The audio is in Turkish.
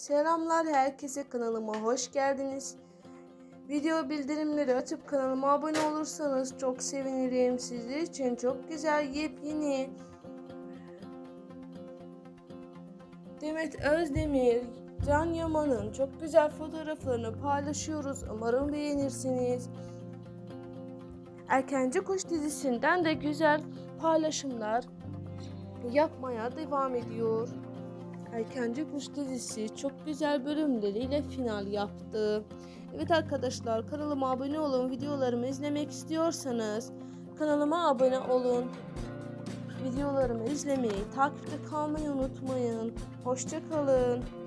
Selamlar herkese, kanalıma hoş geldiniz. Video bildirimleri açıp kanalıma abone olursanız çok sevinirim. Sizler için çok güzel yepyeni Demet Özdemir, Can Yaman'ın çok güzel fotoğraflarını paylaşıyoruz. Umarım beğenirsiniz. Erkenci Kuş dizisinden de güzel paylaşımlar yapmaya devam ediyor. Erkenci Kuş dizisi çok güzel bölümleriyle final yaptı. Evet arkadaşlar, kanalıma abone olun. Videolarımı izlemek istiyorsanız kanalıma abone olun. Videolarımı izlemeyi, takipte kalmayı unutmayın. Hoşça kalın.